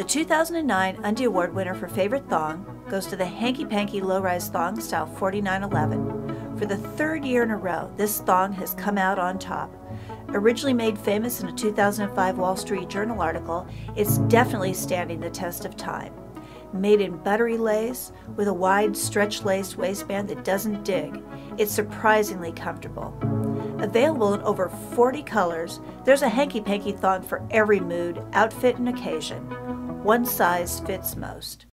2009 Undie Award winner for Favorite Thong goes to the Hanky Panky Low-Rise Thong Style 4911. For the third year in a row, this thong has come out on top. Originally made famous in a 2005 Wall Street Journal article, it's definitely standing the test of time. Made in buttery lace with a wide stretch-laced waistband that doesn't dig, it's surprisingly comfortable. Available in over 40 colors, there's a Hanky Panky thong for every mood, outfit, and occasion. One size fits most.